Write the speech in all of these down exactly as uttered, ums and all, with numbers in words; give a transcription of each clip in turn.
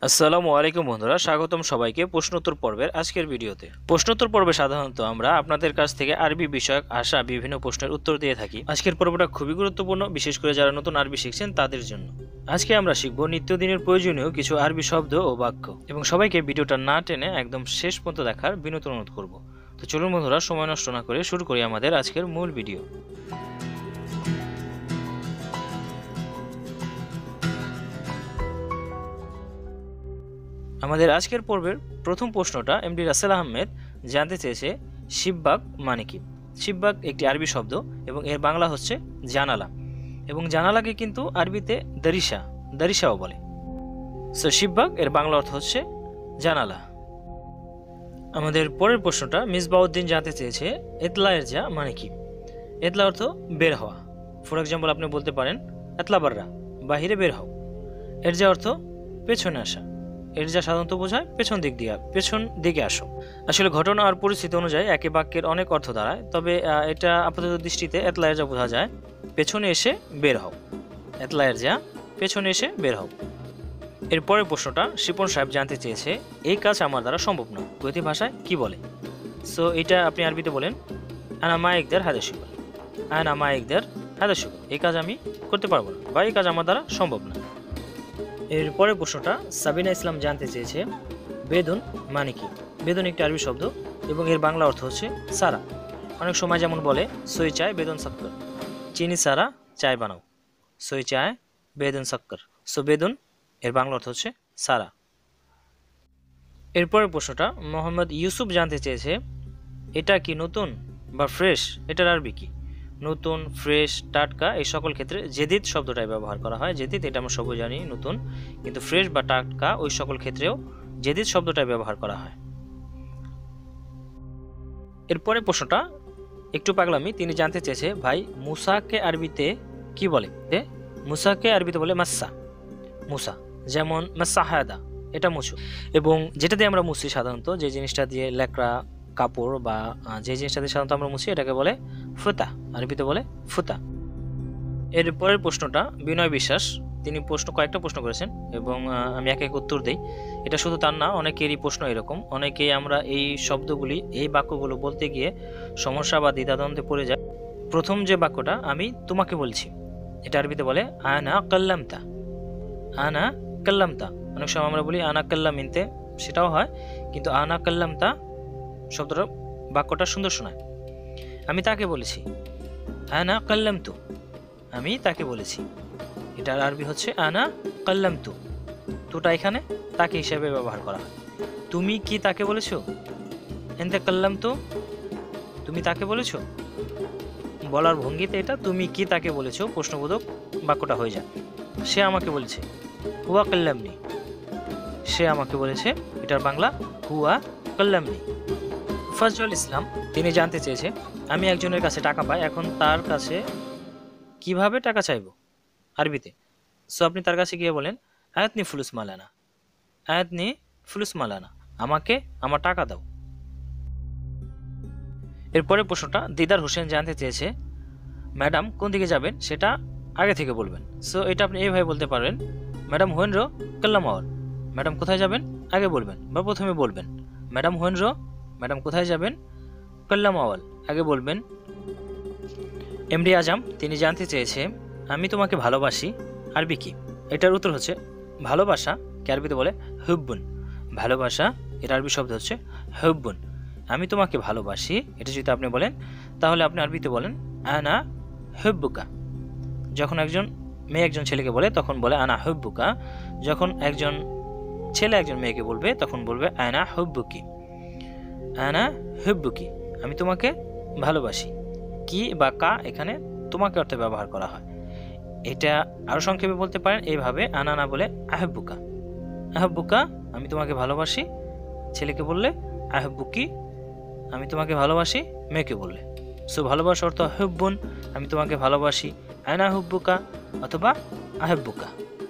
আসসালামু আলাইকুম বন্ধুরা, স্বাগতম সবাইকে প্রশ্নোত্তর পর্বের আজকের ভিডিওতে। প্রশ্নোত্তর পর্বে সাধারণত আমরা আপনাদের কাছ থেকে আরবি বিষয়ক আসা বিভিন্ন প্রশ্নের উত্তর দিয়ে থাকি। আজকের পর্বটা খুবই গুরুত্বপূর্ণ, বিশেষ করে যারা নতুন আরবি শিখছেন তাদের জন্য। আজকে আমরা শিখব নিত্যদিনের প্রয়োজনীয় কিছু আরবি শব্দ ও বাক্য, এবং সবাইকে ভিডিওটা না টেনে একদম শেষ পর্যন্ত দেখার বিনীত অনুরোধ করব। তো চলুন বন্ধুরা, সময় নষ্ট না করে শুরু করি আমাদের আজকের মূল ভিডিও। আমাদের আজকের পর্বের প্রথম প্রশ্নটা এমডি রাসেল আহমেদ জানতে চেয়েছে, শিববাগ মানে কি? শিববাগ একটি আরবি শব্দ এবং এর বাংলা হচ্ছে জানালা, এবং জানালাকে কিন্তু আরবিতে দারিসা দারিসাও বলে। সো শিববাগ এর বাংলা অর্থ হচ্ছে জানালা। আমাদের পরের প্রশ্নটা মিসবাউদ্দিন জানতে চেয়েছে, এতলা এরজা মানে কি? এতলা অর্থ বের হওয়া। ফর এক্সাম্পল আপনি বলতে পারেন এতলা বাররা, বাহিরে বের হও। এরজা অর্থ পেছনে আসা। এর যা সাধারণত বোঝায় পেছন দিক দিয়ে পেছন দিকে আসো। আসলে ঘটনা আর পরিস্থিতি অনুযায়ী একই বাক্যের অনেক অর্থ দাঁড়ায়, তবে এটা আপাতত দৃষ্টিতে এতলায়ের যা বোঝা যায় পেছনে এসে বের হও। এতলায়ের যা পেছনে এসে বের হও। এরপরের প্রশ্নটা শিপন সাহেব জানতে চেয়েছে, এই কাজ আমার দ্বারা সম্ভব না, কুয়েতি ভাষায় কি বলে? সো এটা আপনি আরবিতে বলেন আনা মা একদের হাদা শুকর। আনা মা একদের হাদা শুকর, এই কাজ আমি করতে পারবো না, বা এই কাজ আমার দ্বারা সম্ভব না। এর পরের প্রশ্নটা সাবিনা ইসলাম জানতে চেয়েছে, বেদুন মানে কি? বেদুন একটি আরবি শব্দ এবং এর বাংলা অর্থ হচ্ছে সারা। অনেক সময় যেমন বলে সই চায় বেদুন শক্কর, চিনি সারা চায় বানাও। সই চায় বেদুন শক্কর। সো বেদুন এর বাংলা অর্থ হচ্ছে সারা। এরপরের প্রশ্নটা মোহাম্মদ ইউসুফ জানতে চেয়েছে, এটা কি নতুন বা ফ্রেশ? এটার আরবি কি? নতুন, ফ্রেশ, টাটকা এই সকল ক্ষেত্রে জেদিদ শব্দটাই ব্যবহার করা হয়। জেদিদ এটা আমরা সবাই জানি নতুন, কিন্তু ফ্রেশ বা টাটকা ওই সকল ক্ষেত্রেও জেদিদ শব্দটাই ব্যবহার করা হয়। এরপরে প্রশ্নটা একটু পাগলামি, তিনি জানতে চেয়েছে, ভাই মুসাকে আরবিতে কি বলে? মুসাকে আরবিতে বলে মাসা। মুসা যেমন মাসা হায়াদা, এটা মুছু। এবং যেটা দিয়ে আমরা মুছি সাধারণত, যে জিনিসটা দিয়ে লেকড়া কাপড় বা যে জিনিসটা দিয়ে সাধারণত আমরা মুছি, এটাকে বলে ফুতা, আরবিতে বলে ফুতা। এর পরের প্রশ্নটা বিনয় বিশ্বাস, তিনি প্রশ্ন কয়েকটা প্রশ্ন করেছেন এবং আমি এক এক উত্তর দিই। এটা শুধু তার না, অনেকেরই প্রশ্ন এরকম। অনেকেই আমরা এই শব্দগুলি, এই বাক্যগুলো বলতে গিয়ে সমস্যা বা দ্বিধাদ্বন্দ্বে পড়ে যায়। প্রথম যে বাক্যটা, আমি তোমাকে বলছি, এটা আরবিতে বলে আনা কাল্লামতা। আনা কাল্লামতা, অনেক সময় আমরা বলি আনা কাল্লামিনতে, সেটাও হয়, কিন্তু আনা কাল্লামতা শব্দটা বাক্যটা সুন্দর শোনায়। আমি তাকে বলেছি, আনা কাল্লামতু, আমি তাকে বলেছি। এটার আরবি হচ্ছে আনা কাল্লামতু। তোটা এখানে তাকে হিসেবে ব্যবহার করা হয়। তুমি কি তাকে বলেছো? এনতে কাল্লামতু, তুমি তাকে বলেছো। বলার ভঙ্গিতে এটা তুমি কি তাকে বলেছো প্রশ্নবোধক বাক্যটা হয়ে যায়। সে আমাকে বলেছে, হুয়া কাল্লামনি, সে আমাকে বলেছে, এটার বাংলা হুয়া কাল্লামনি। ফজল ইসলাম তিনি জানতে চেয়েছে, আমি একজনের কাছে টাকা পাই, এখন তার কাছে কিভাবে টাকা চাইব আরবিতে? সো আপনি তার কাছে গিয়ে বলেন আয়াতনি ফুলুস মালানা, আয়াতনি ফুলুস মালানা, আমাকে আমার টাকা দাও। এরপরে প্রশ্নটা দিদার হোসেন জানতে চেয়েছে, ম্যাডাম কোন দিকে যাবেন সেটা আগে থেকে বলবেন। সো এটা আপনি এইভাবে বলতে পারবেন, ম্যাডাম হোয়েন রো কাল্লাম আওয়াল, ম্যাডাম কোথায় যাবেন আগে বলবেন বা প্রথমে বলবেন। ম্যাডাম হোয়েন রো, ম্যাডাম কোথায় যাবেন, কাল্লাম আওয়াল আগে বলবেন। এমডি আজম তিনি জানতে চেয়েছে, আমি তোমাকে ভালোবাসি আরবি কি? এটার উত্তর হচ্ছে ভালোবাসা কে আরবিতে বলে হুব্বুন। ভালোবাসা এর আরবি শব্দ হচ্ছে হুব্বুন। আমি তোমাকে ভালোবাসি, এটা যদি আপনি বলেন তাহলে আপনি আরবিতে বলেন আনা হুব্বুকা। যখন একজন মেয়ে একজন ছেলেকে বলে তখন বলে আনা হুব্বুকা। যখন একজন ছেলে একজন মেয়েকে বলবে তখন বলবে আনা হুব্বুকি। আনা হুব্বুকি, আমি তোমাকে ভালোবাসি। কি বা কা এখানে তোমাকে অর্থে ব্যবহার করা হয়। এটা আরো সংক্ষেপে বলতে পারেন এইভাবে, আনা না বলে আহব্বুকা। আহব্বুকা, আমি তোমাকে ভালোবাসি। ছেলেকে বললে আহব্বুকি, আমি তোমাকে ভালোবাসি। মেয়েকে বললে, সো ভালোবাসা অর্থ হুব্বুন, আমি তোমাকে ভালোবাসি, আনা হুব্বুকা অথবা আহব্বুকা।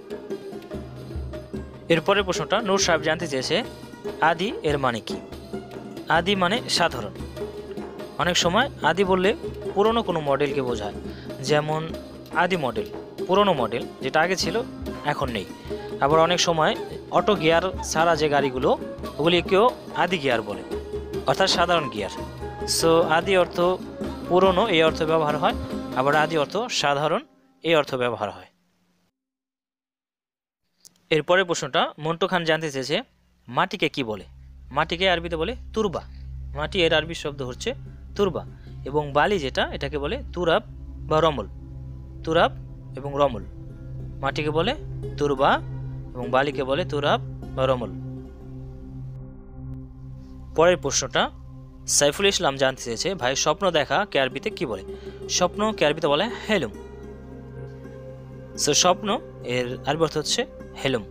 এরপরের প্রশ্নটা নূর সাহেব জানতে চেয়েছে, আদি এর মানে কি? আদি মানে সাধারণ। অনেক সময় আদি বললে পুরনো কোনো মডেলকে বোঝায়, যেমন আদি মডেল, পুরনো মডেল যেটা আগে ছিল এখন নেই। আবার অনেক সময় অটো গিয়ার ছাড়া যে গাড়িগুলো ওগুলিকেও আদি গিয়ার বলে, অর্থাৎ সাধারণ গিয়ার। সো আদি অর্থ পুরনো এই অর্থ ব্যবহার হয়, আবার আদি অর্থ সাধারণ এই অর্থ ব্যবহার হয়। এরপরের প্রশ্নটা মন্টু খান জানতে চেয়েছে মাটিকে কি বলে। মাটিকে আরবিতে বলে তুরবা। মাটি এর আরবি শব্দ হচ্ছে তুরবা, এবং বালি যেটা এটাকে বলে তুরাব বা রমল। তুরাব এবং রমল, মাটিকে বলে তুরবা এবং বালিকে বলে তুরাব বা রমল। পরের প্রশ্নটা সাইফুল ইসলাম জানতে চেয়েছে ভাই স্বপ্ন দেখা কে আরবিতে কি বলে। স্বপ্ন কে আরবিতে বলে হেলুম। সো স্বপ্ন এর আরবি অর্থ হচ্ছে হেলুম।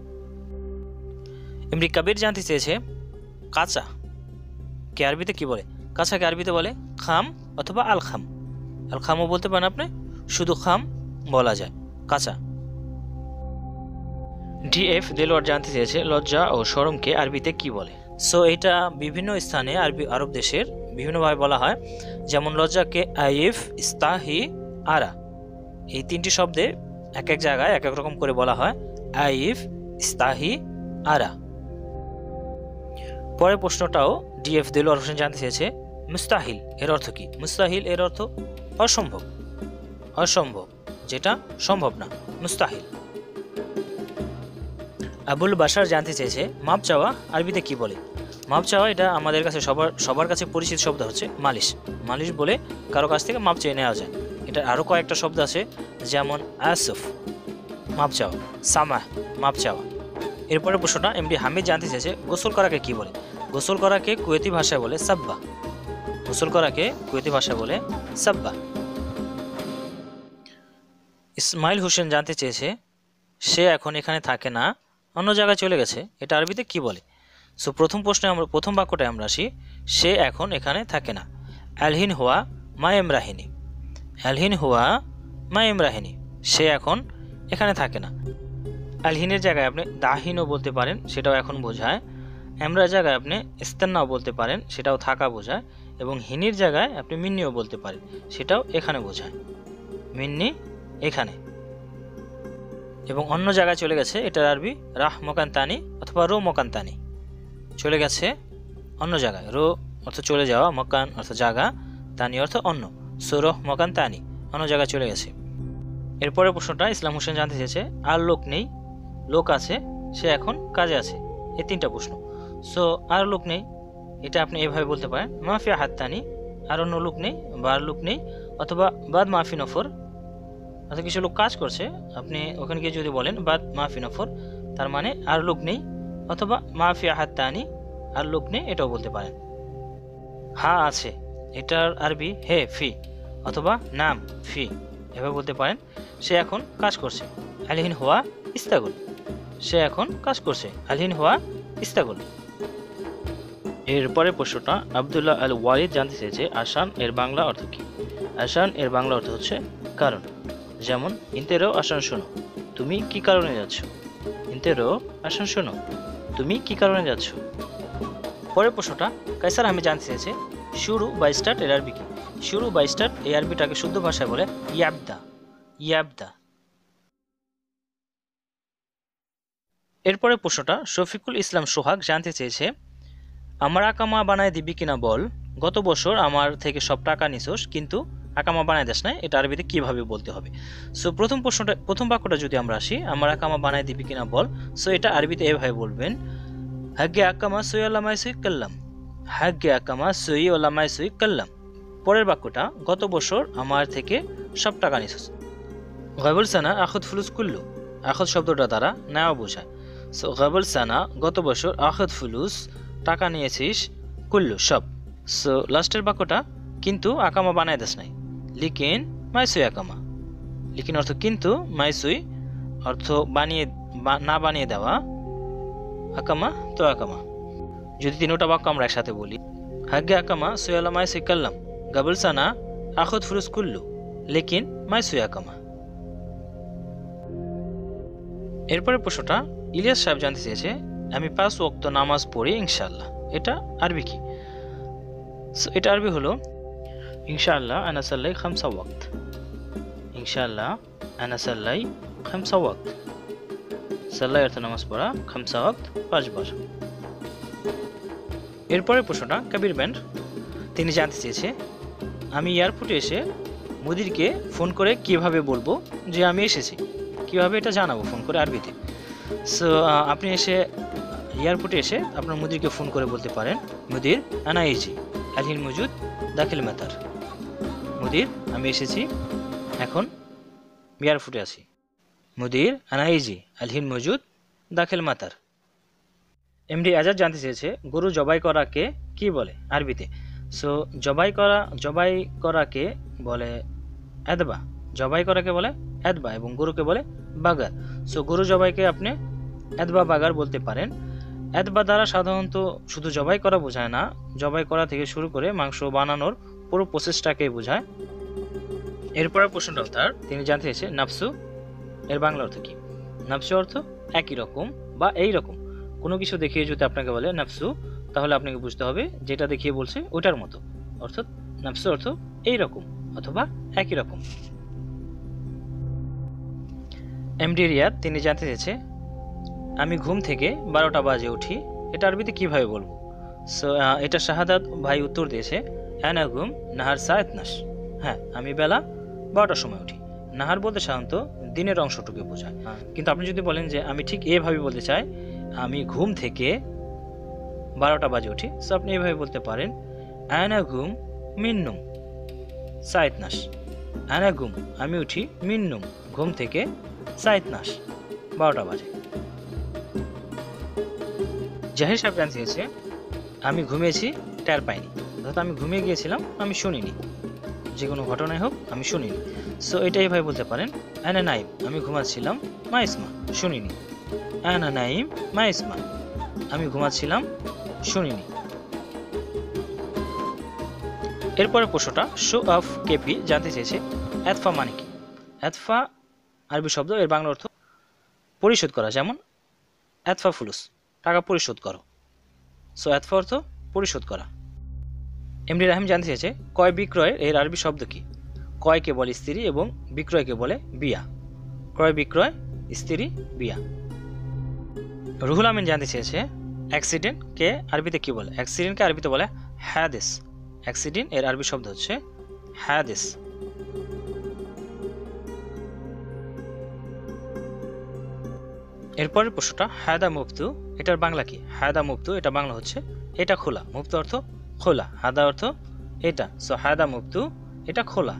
এমনি কবির জানতে চেয়েছে কাঁচা কে আরবিতে কি বলে। কাঁচা কে আরবিতে বলে খাম অথবা আল খাম। আল খামও বলতে পারেন আপনি, শুধু খাম বলা যায়, কাঁচা। ডিএফ দেলোয়ার জানতে চেয়েছে লজ্জা ও শরমকে আরবিতে কি বলে। সো এটা বিভিন্ন স্থানে আরবি আরব দেশের বিভিন্নভাবে বলা হয়। যেমন লজ্জাকে আইফ, ইস্তাহি, আরা, এই তিনটি শব্দে এক এক জায়গায় এক এক রকম করে বলা হয়। আইফ, ইস্তাহি, আরা। পরের প্রশ্নটাও ডিএফ দেলোয়ার হোসেন জানতে চেয়েছে মুস্তাহিল এর অর্থ কি। মুস্তাহিল এর অর্থ অসম্ভব, অসম্ভব যেটা সম্ভব না, মুস্তাহিল। আবুল বাশার জানতে চেয়েছে মাপ চাওয়া আরবিতে কি বলে। মাপ চাওয়া এটা আমাদের কাছে সবার সবার কাছে পরিচিত শব্দ হচ্ছে মালিশ। মালিশ বলে কারো কাছ থেকে মাপ চেয়ে নেওয়া যায়। এটা আরও কয়েকটা শব্দ আছে, যেমন আসফ মাপ চাওয়া, সামাহ মাপ চাওয়া। এরপরে প্রশ্নটা এমডি হামিদ জানতে চেয়েছে গোসল করাকে কি বলে। গোসল করাকে কুয়েতি ভাষায় বলে সাব্বা। গোসল করাকে কুয়েতি ভাষায় বলে সাব্বা। ইসমাইল হোসেন জানতে চেয়েছে সে এখন এখানে থাকে না, অন্য জায়গায় চলে গেছে, এটা আরবিতে কি বলে। সো প্রথম প্রশ্নে আমরা প্রথম বাক্যটায় আমরা আসি, সে এখন এখানে থাকে না। আলহিন হুয়া মা এমরাহিনী। আলহিন হুয়া মা এমরাহিনী, সে এখন এখানে থাকে না। আলহিনের জায়গায় আপনি দাহিনও বলতে পারেন, সেটাও এখন বোঝায়। এমরা জায়গায় আপনি ইস্তান্নাও বলতে পারেন, সেটাও থাকা বোঝায়। এবং হিনির জায়গায় আপনি মিন্নিও বলতে পারেন, সেটাও এখানে বোঝায়। মিন্নি এখানে। এবং অন্য জায়গায় চলে গেছে, এটার আরবি রাহ মকান্তানি অথবা রো মকান্তানি। চলে গেছে অন্য জায়গায়। রো অর্থ চলে যাওয়া, মকান অর্থ জায়গা, তানি অর্থ অন্য। সো রোহ মকান্তানি, অন্য জায়গায় চলে গেছে। এরপরের প্রশ্নটা ইসলাম হোসেন জানতে চেয়েছে আর লোক নেই, লোক আছে, সে এখন কাজে আছে। এই তিনটা প্রশ্ন। সো আর লোক নেই এটা আপনি এভাবে বলতে পারেন মাফিয়া হাত্তানি, আর অন্য লোক নেই বা আর লোক নেই, অথবা বাদ মাফি নফর, অর্থাৎ কিছু লোক কাজ করছে, আপনি ওখানে গিয়ে যদি বলেন বাদ মাফি নফর, তার মানে আর লোক নেই, অথবা মাফিয়া হাত্তানি, আর লোক নেই, এটাও বলতে পারেন। হ্যাঁ আছে, এটার আরবি হে ফি অথবা নাম ফি, এভাবে বলতে পারেন। সে এখন কাজ করছে, আলহিন হুয়া ইস্তাগুল, সে এখন কাজ করছে, আলহিন হুয়া ইস্তাগুল। এরপরে প্রশ্নটা আবদুল্লাহ আল ওয়ালিদ জানতে চেয়েছে আসান এর বাংলা অর্থ কি। আসান এর বাংলা অর্থ হচ্ছে কারণ। যেমন ইন্তেরো আসান শোনো, তুমি কি কারণে যাচ্ছ। ইন্তেরো আসান শোনো, তুমি কি কারণে যাচ্ছ। পরের প্রশ্নটা কাইসার আহমেদ জানতে চেয়েছে শুরু বা স্টার্ট এর আরবি কি। শুরু বা স্টার্ট এই আরবিটাকে শুদ্ধ ভাষায় বলে ইয়াবদা, ইয়াবদা। এরপরে প্রশ্নটা শফিকুল ইসলাম সোহাগ জানতে চেয়েছে আমার আকামা বানায় দিবি কিনা বল। গত বছর আমার থেকে সব টাকা নিছোস কিন্তু আকামা বানায় দেশ নাই, এটা আরবিতে কিভাবে বলতে হবে। সো প্রথম প্রশ্নটা প্রথম বাক্যটা যদি আমরা আসি, আমার আকামা বানায় দিবি কিনা বল। সো এটা আরবিতে এভাবে বলবেন হাগ্গে আকামা সই আল্লামাই সই কাল্লাম, হাগ্গে আকামা সই আল্লামাই সই কাল্লাম। পরের বাক্যটা গত বছর আমার থেকে সব টাকা নিছোস। গাবল সানা আখদ ফুলুস কুল্লু, আখদ শব্দটা দ্বারা নেওয়া বোঝায়। সো গাবল সানা গত বছর আখদ ফুলুস টাকা নিয়েছিস, কুল্লু সব। সো লাস্টের বাক্যটা কিন্তু আকামা বানায় দেশ নাই, লিকিন মাইসুই আকামা। লিকিন অর্থ কিন্তু, মাইসুই অর্থ বানিয়ে না বানিয়ে দেওয়া, আকামা তো আকামা। যদি তিনটা বাক্য আমরা একসাথে বলি, হাগ্গে আকামা সুয়ালা মাইসুই কাল্লাম, গাবল সানা আখদ ফুলুস কুল্লু, লিকিন মাইসুই আকামা। এরপরে প্রশ্নটা ইলিয়াস সাহেব জানতে চেয়েছে আমি পাঁচ ওয়াক্ত নামাজ পড়ি ইনশাআল্লাহ, এটা আরবি কি। সো এটা আরবি হলো ইনশাআল্লাহ আনা সাল্লাই খামসা ওয়াক্ত, ইনশাআল্লাহ আনা সাল্লাই খামসা ওয়াক্ত। সাল্লাহ অর্থ নামাজ পড়া, খামসা ওয়াক্ত পাঁচবার। এরপরের প্রশ্নটা কবির ব্যান্ড, তিনি জানতে চেয়েছে আমি এয়ারপোর্টে এসে মুদিরকে ফোন করে কিভাবে বলবো যে আমি এসেছি, কিভাবে এটা জানাবো ফোন করে আরবিতে। সো আপনি এসে এয়ারপোর্টে এসে আপনার মুদিরকে ফোন করে বলতে পারেন মুদির আনা ইজি আলহিন মজুদ দাখিল মাতার। মুদির আমি এসেছি, এখন এয়ারপোর্টে আছি। মুদির আনা ইজি আলহিন মজুদ দাখিল মাতার। এমডি আজাদ জানতে চেয়েছে গরু জবাই করাকে কি বলে আরবিতে। সো জবাই করা জবাই করাকে বলে এদবা, জবাই করাকে বলে এদবা এবং গরুকে বলে বাগার। সো গরু জবাইকে আপনি এদবা বাগার বলতে পারেন। এদবা দ্বারা সাধারণত শুধু জবাই করা বোঝায় না, জবাই করা থেকে শুরু করে মাংস বানানোর পুরো প্রসেসটাকে বোঝায়। এরপরের প্রশ্নটাও তার, তিনি জানতে চেয়েছে নাফসু এর বাংলা অর্থ কি। নাফসু অর্থ একই রকম বা এই রকম, কোনো কিছু দেখিয়ে যদি আপনাকে বলে নাফসু, তাহলে আপনাকে বুঝতে হবে যেটা দেখিয়ে বলছে ওটার মতো, অর্থাৎ নাফসু অর্থ এই রকম অথবা একই রকম। এমডি রিয়াদ তিনি জানতে চেয়েছে আমি ঘুম থেকে বারোটা বাজে উঠি, এটা আরবিতে কিভাবে বলবো। সো এটা শাহাদাত ভাই উত্তর দিয়েছে আনা ঘুম নাহার সায়েত নাস। হ্যাঁ, আমি বেলা বারোটার সময় উঠি। নাহার বলতে সাধারণত দিনের অংশটুকু বোঝায়, কিন্তু আপনি যদি বলেন যে আমি ঠিক এভাবে বলতে চাই আমি ঘুম থেকে বারোটা বাজে উঠি, সো আপনি এভাবে বলতে পারেন আনা ঘুম মিন্নুম সায়েত নাস। আনা ঘুম আমি উঠি, মিন্নুম ঘুম থেকে, সায়েত নাস বারোটা বাজে। জাহির সাহেব জানতে চেয়েছে আমি ঘুমিয়েছি টের পাইনি, অর্থাৎ আমি ঘুমিয়ে গিয়েছিলাম আমি শুনিনি, যে কোনো ঘটনাই হোক আমি শুনিনি। সো এটাই ভাই বলতে পারেন আনা নাইম আমি ঘুমাচ্ছিলাম মা ইসমা শুনিনি। আনা নাইম মা ইসমা আমি ঘুমাচ্ছিলাম শুনিনি। এরপরে প্রশ্নটা শো অফ কেপি জানতে চেয়েছে এতফা মানে কি। এতফা আরবি শব্দ, এর বাংলা অর্থ পরিশোধ করা, যেমন এতফা ফুলুস টাকা পরিশোধ করো। সো এতফা অর্থ পরিশোধ করা। এমডি রাহিম জানতে চেয়েছে ক্রয় বিক্রয়ের এর আরবি শব্দ কি। ক্রয়কে বলে স্ত্রী এবং বিক্রয়কে বলে বিয়া। ক্রয় বিক্রয় স্ত্রী বিয়া। রুহুল আমিন জানতে চেয়েছে অ্যাক্সিডেন্ট কে আরবিতে কি বলে। অ্যাক্সিডেন্টকে আরবিতে বলে হাদিস। অ্যাক্সিডেন্ট এর আরবি শব্দ হচ্ছে হাদিস। এরপরের প্রশ্নটা হায়দা মুফতু, এটার বাংলা কি। হায়দা মুফতু এটা বাংলা হচ্ছে এটা খোলা। মুফতু অর্থ খোলা, হাদা অর্থ এটা। সো হায়দা মুফতু এটা খোলা।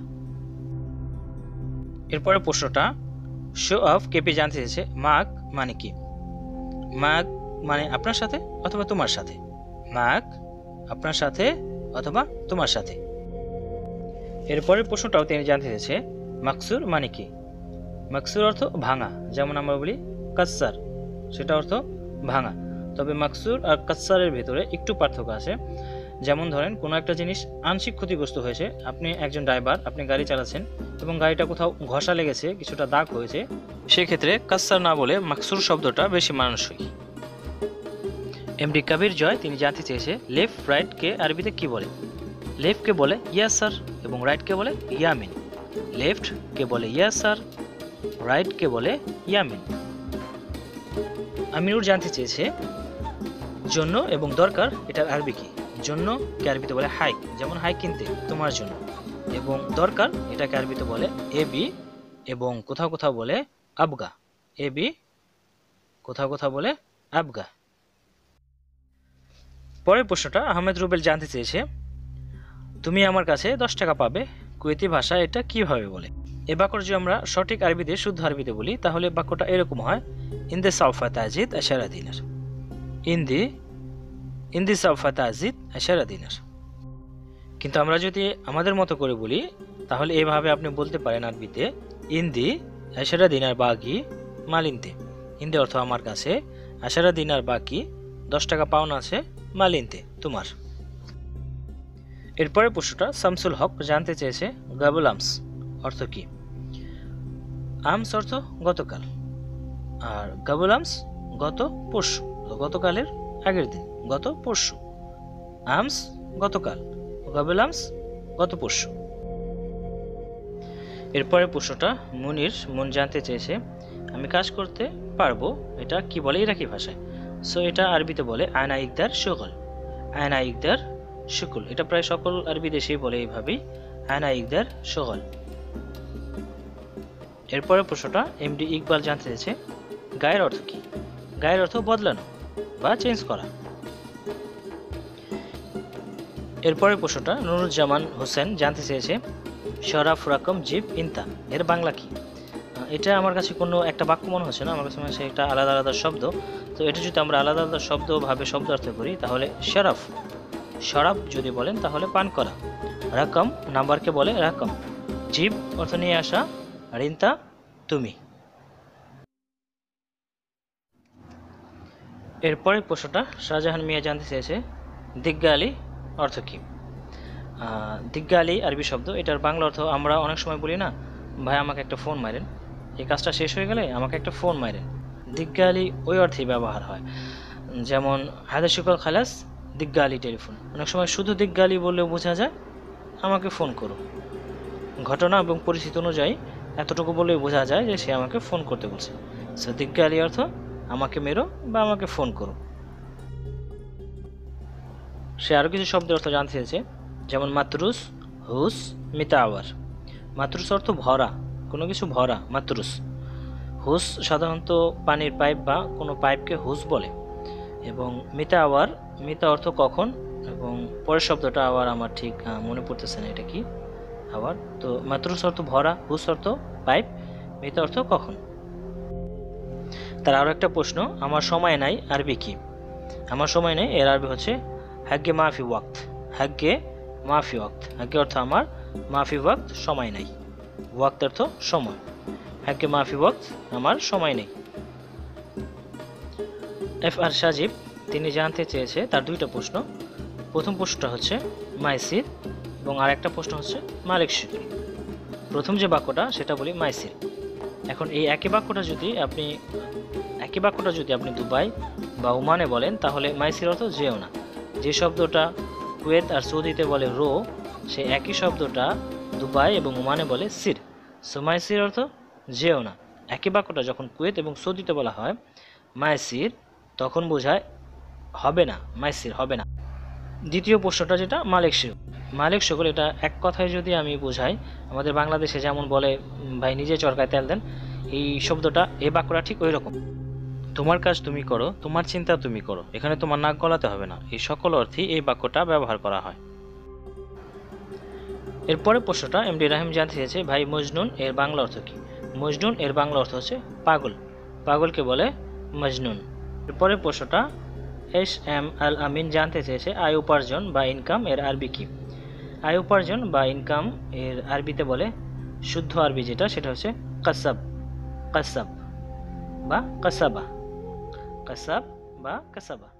এরপরের প্রশ্নটা শো অফ কেপি জানতে চেয়েছে মাগ মানে কি। মাগ মানে আপনার সাথে অথবা তোমার সাথে। মাগ আপনার সাথে অথবা তোমার সাথে। এরপরের প্রশ্নটাও তিনি জানতে চেয়েছে মাকসুর মানে কি। মাকসুর অর্থ ভাঙা, যেমন আমরা বলি কাচ্সার, সেটা অর্থ ভাঙা। তবে মাকসুর আর কাচ্সারের ভেতরে একটু পার্থক্য আছে। যেমন ধরেন কোনো একটা জিনিস আংশিক ক্ষতিগ্রস্ত হয়েছে, আপনি একজন ড্রাইভার, আপনি গাড়ি চালাচ্ছেন এবং গাড়িটা কোথাও ঘষা লেগেছে, কিছুটা দাগ হয়েছে, সেক্ষেত্রে কাচ্সার না বলে মাকসুর শব্দটা বেশি মানানসই। এমডি কবির জয় তিনি জানতে চেয়েছে লেফট রাইটকে আরবিতে কি বলে। লেফটকে বলে ইয়াসার এবং রাইটকে বলে ইয়ামিন। লেফটকে বলে ইয়াসার, রাইটকে বলে ইয়ামিন। আমিনুর জানতে চেয়েছে জন্য এবং দরকার এটার আরবি কি। জন্য কে আরবিতে বলে হাইক, যেমন হাইক কিনতে তোমার জন্য, এবং দরকার এটাকে আরবিতে বলে এবি এবং কোথাও কোথাও বলে আবগা। এবি কোথাও কোথাও বলে আবগা। পরের প্রশ্নটা আহমেদ রুবেল জানতে চেয়েছে তুমি আমার কাছে দশ টাকা পাবে, কুয়েতি ভাষায় এটা কিভাবে বলে। এ বাক্যটা যদি আমরা সঠিক আরবিতে শুদ্ধ আরবিতে বলি তাহলে বাক্যটা এরকম হয় ইনদি সাউফা তাজিদ আশারা দিনার। ইনদি ইনদি সাউফা তাজিদ আশারা দিনার। কিন্তু আমরা যদি আমাদের মতো করে বলি তাহলে এভাবে আপনি বলতে পারেন আরবিতে ইনদি আশারা দিনার বাকি মালিনতে। ইনদি অর্থ আমার কাছে, আশারা দিনার বাকি দশ টাকা পাওনা আছে, মালিনতে তোমার। এরপরের প্রশ্নটা শামসুল হক জানতে চেয়েছে গাবুল আমস অর্থ কি। আমস অর্থ গতকাল, আর গাবুল আমস গত পরশু, গতকালের আগের দিন, গত পরশু। আমস গতকাল, গাবুল আমস গত পরশু। এরপরের প্রশ্নটা মুনির মন জানতে চেয়েছে আমি কাজ করতে পারবো, এটা কি বলে ইরাকি ভাষায়। সো এটা আরবিতে বলে আয়না ইকদার শুগল, আয়না ইকদার শুকুল। এটা প্রায় সকল আরবি দেশেই বলে এইভাবেই, আয়না ইকদার শুগল। এরপরের প্রশ্নটা এমডি ইকবাল জানতে চেয়েছে গায়ের অর্থ কি। গায়ের অর্থ বদলানো বা চেঞ্জ করা। এরপরের প্রশ্নটা নুরুজ্জামান হোসেন জানতে চেয়েছে শরাফ রকম জিপ ইনতা এর বাংলা কি। এটা আমার কাছে কোনো একটা বাক্য মনে হচ্ছে না, আমার কাছে মনে হচ্ছে একটা আলাদা আলাদা শব্দ। তো এটা যদি আমরা আলাদা আলাদা শব্দ ভাবে শব্দার্থ করি তাহলে শরাফ, শরাব যদি বলেন তাহলে পান করা, রকম নাম্বারকে বলে রকম, জিব অর্থ নিয়ে আসা, আর ইনতা তুমি। এরপরের প্রশ্নটা শাহজাহান মিয়া জানতে চেয়েছে দিগ্গালি অর্থ কি। দিগ্গালি আরবি শব্দ, এটার বাংলা অর্থ আমরা অনেক সময় বলি না, ভাই আমাকে একটা ফোন মারেন, এই কাজটা শেষ হয়ে গেলে আমাকে একটা ফোন মারেন। দিগ্গালি ওই অর্থেই ব্যবহার হয়। যেমন হায়দার শুকর খালাস দিগ্গালি টেলিফোন, অনেক সময় শুধু দিগ্গালি বললেও বোঝা যায় আমাকে ফোন করো। ঘটনা এবং পরিস্থিতি অনুযায়ী এতটুকু বলেই বোঝা যায় যে সে আমাকে ফোন করতে বলছে। সো দিগ্গালি অর্থ আমাকে মেরো বা আমাকে ফোন করো। সে আরও কিছু শব্দের অর্থ জানতে চেয়েছে, যেমন মাতরুস, হুস, মিতাওয়ার। মাতরুস অর্থ ভরা, কোনো কিছু ভরা, মাতরুস। হুস সাধারণত পানির পাইপ বা কোনো পাইপকে হুস বলে। এবং মিতা আওয়ার, মিতা অর্থ কখন, এবং পরের শব্দটা আবার আমার ঠিক মনে পড়তেছে না এটা কি আবার। তো মাতরুস অর্থ ভরা, হুস অর্থ পাইপ, মিতা অর্থ কখন। তার আরও একটা প্রশ্ন, আমার সময় নাই আরবি কি। আমার সময় নেই এর আরবি হচ্ছে হাগ্গে মাফি ওয়াক্ত, হাগ্গে মাফি ওয়াক্ত। হাগ্গে অর্থ আমার, মাফি ওয়াক্ত সময় নাই, ওয়াক্ত অর্থ সময়। হাগ্গে মাফি ওয়াক্ত আমার সময় নেই। এফ আর সাজিব তিনি জানতে চেয়েছে তার দুইটা প্রশ্ন। প্রথম প্রশ্নটা হচ্ছে মাইসির এবং আরেকটা প্রশ্ন হচ্ছে মালিক শুকুর। প্রথম যে বাক্যটা সেটা বলি মাইসির। এখন এই একই বাক্যটা যদি আপনি একই বাক্যটা যদি আপনি দুবাই বা ওমানে বলেন তাহলে মাইসির অর্থ যেও না। যে শব্দটা কুয়েত আর সৌদিতে বলে রো, সে একই শব্দটা দুবাই এবং ওমানে বলে সির। সো মাইসির অর্থ যেও না। একই বাক্যটা যখন কুয়েত এবং সৌদিতে বলা হয় মাইসির, তখন বোঝায় হবে না, মাইসির হবে না। দ্বিতীয় প্রশ্নটা যেটা মালিক শুকুর, মালিক শুকুর এটা এক কথায় যদি আমি বোঝাই, আমাদের বাংলাদেশে যেমন বলে ভাই নিজে চরকায় তেল দেন, এই শব্দটা এই বাক্যটা ঠিক ওই রকম। তোমার কাজ তুমি করো, তোমার চিন্তা তুমি করো, এখানে তোমার নাক গলাতে হবে না, এই সকল অর্থেই এই বাক্যটা ব্যবহার করা হয়। এরপরে প্রশ্নটা এমডি রাহিম জানতে চেয়েছে ভাই মজনুন এর বাংলা অর্থ কি। মজনুন এর বাংলা অর্থ হচ্ছে পাগল, পাগলকে বলে মজনুন। এরপরে প্রশ্নটা এস এম আল আমিন জানতে চেয়েছে আয় উপার্জন বা ইনকাম এর আরবি কি। আয় উপার্জন বা ইনকাম এর আরবিতে বলে, শুদ্ধ আরবি যেটা সেটা হচ্ছে কাসাব, কাসাব বা কাসাবা, কাসাব বা কাসাবা।